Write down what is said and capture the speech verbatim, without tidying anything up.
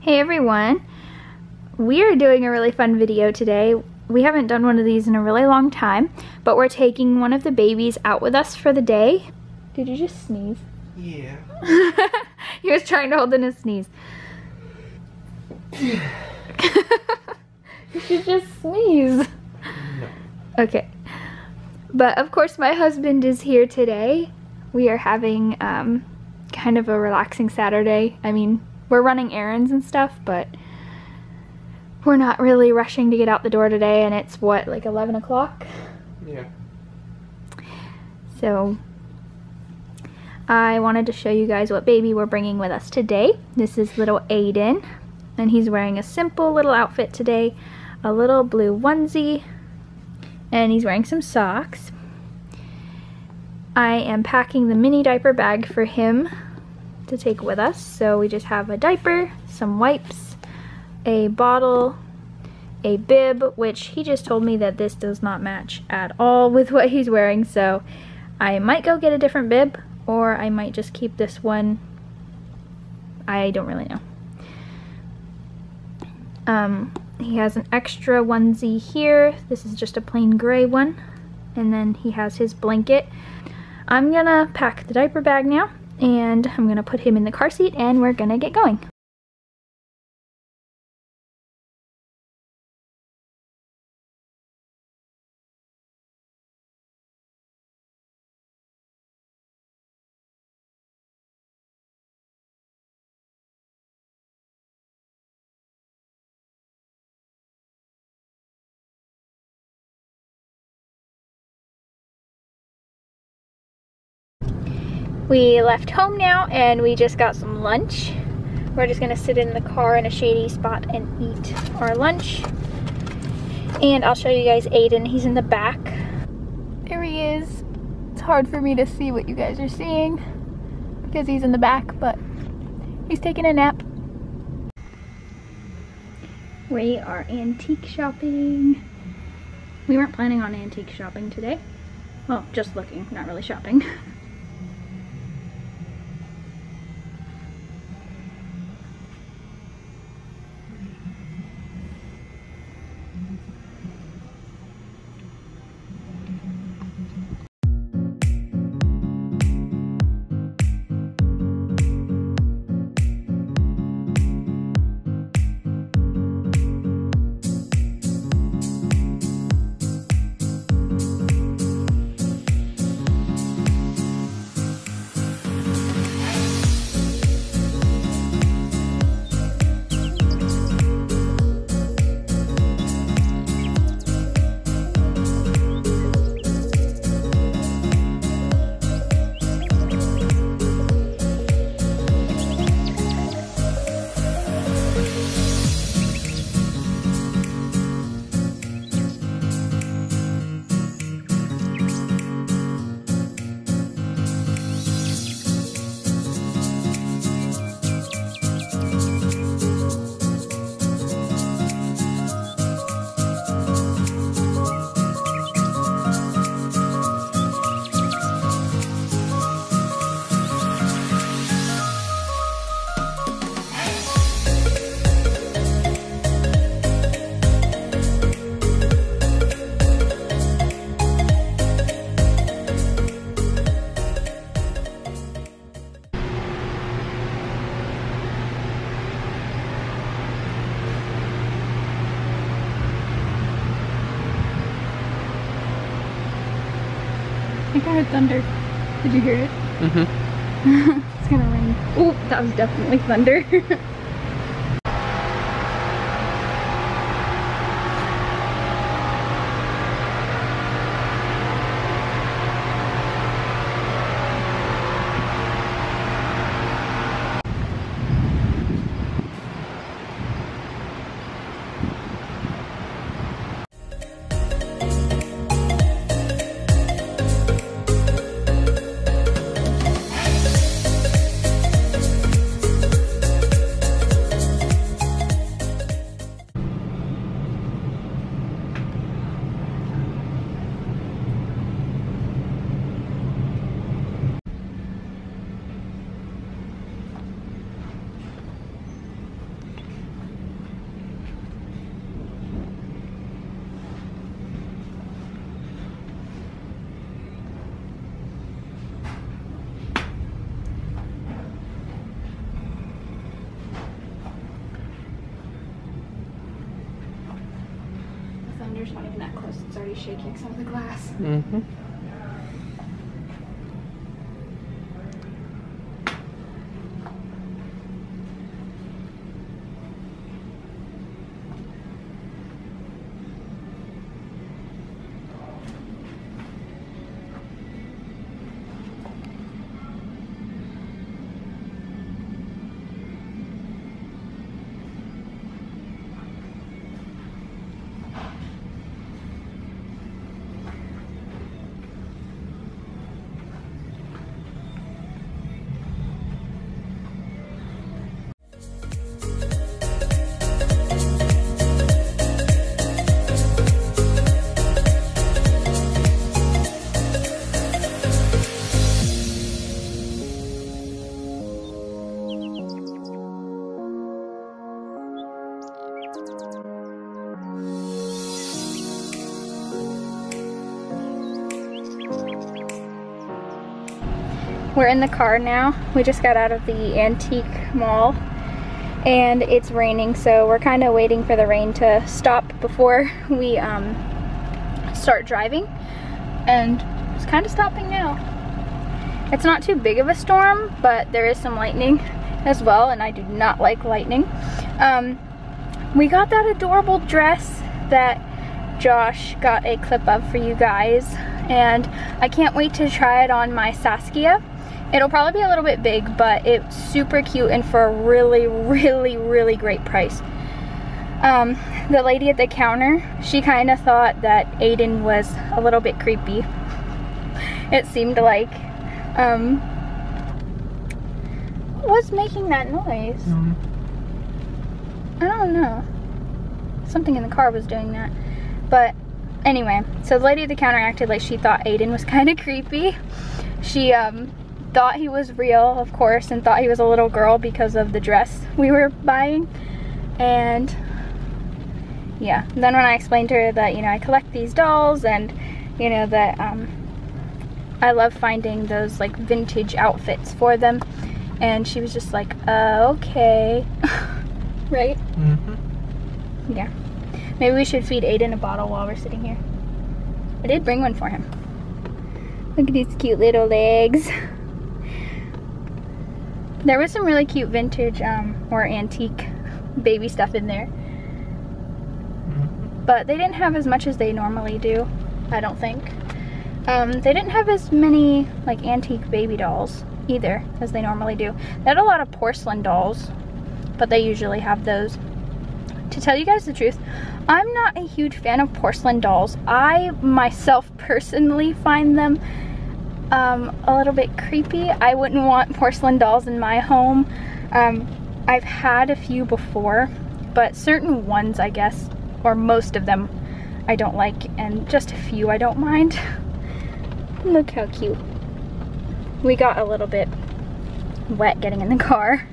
Hey everyone, we are doing a really fun video today. We haven't done one of these in a really long time, but we're taking one of the babies out with us for the day. Did you just sneeze? Yeah. He was trying to hold in a sneeze. You should just sneeze. No. Okay. But of course my husband is here today. We are having um, kind of a relaxing Saturday. I mean, we're running errands and stuff, but we're not really rushing to get out the door today, and it's what, like eleven o'clock? Yeah. So I wanted to show you guys what baby we're bringing with us today. This is little Aiden, and he's wearing a simple little outfit today, a little blue onesie, and he's wearing some socks. I am packing the mini diaper bag for him to take with us. So we just have a diaper, some wipes, a bottle, a bib, which he just told me that this does not match at all with what he's wearing, so I might go get a different bib, or I might just keep this one. I don't really know. Um, he has an extra onesie here. This is just a plain gray one, and then he has his blanket. I'm gonna pack the diaper bag now, and I'm gonna put him in the car seat, and we're gonna get going. We left home now, and we just got some lunch. We're just gonna sit in the car in a shady spot and eat our lunch. And I'll show you guys Aiden. He's in the back. There he is. It's hard for me to see what you guys are seeing because he's in the back, but he's taking a nap. We are antique shopping. We weren't planning on antique shopping today. Well, just looking, not really shopping. I think I heard thunder. Did you hear it? Mm-hmm. It's gonna rain. Oh, that was definitely thunder. computer's not even that close. It's already shaking some of the glass. Mm-hmm. We're in the car now. We just got out of the antique mall and it's raining, so we're kind of waiting for the rain to stop before we um, start driving, and it's kind of stopping now. It's not too big of a storm, but there is some lightning as well, and I do not like lightning. Um, we got that adorable dress that Josh got a clip of for you guys, and I can't wait to try it on my Saskia. It'll probably be a little bit big, but it's super cute and for a really, really, really great price. Um, the lady at the counter, she kind of thought that Aiden was a little bit creepy. It seemed like. Um, what was making that noise? Mm-hmm. I don't know. Something in the car was doing that. But anyway, so the lady at the counter acted like she thought Aiden was kind of creepy. She um, thought he was real, of course, and thought he was a little girl because of the dress we were buying. And yeah, and then when I explained to her that, you know, I collect these dolls, and you know that um, I love finding those like vintage outfits for them, and she was just like, uh, okay. Right? Mm-hmm. Yeah. Maybe we should feed Aiden a bottle while we're sitting here. I did bring one for him. Look at these cute little legs. There was some really cute vintage um, or antique baby stuff in there. Mm-hmm. But they didn't have as much as they normally do, I don't think. Um, they didn't have as many like antique baby dolls either as they normally do. They had a lot of porcelain dolls, but they usually have those. To tell you guys the truth, I'm not a huge fan of porcelain dolls. I myself personally find them um, a little bit creepy. I wouldn't want porcelain dolls in my home. Um, I've had a few before, but certain ones, I guess, or most of them, I don't like, and just a few I don't mind. Look how cute. We got a little bit wet getting in the car.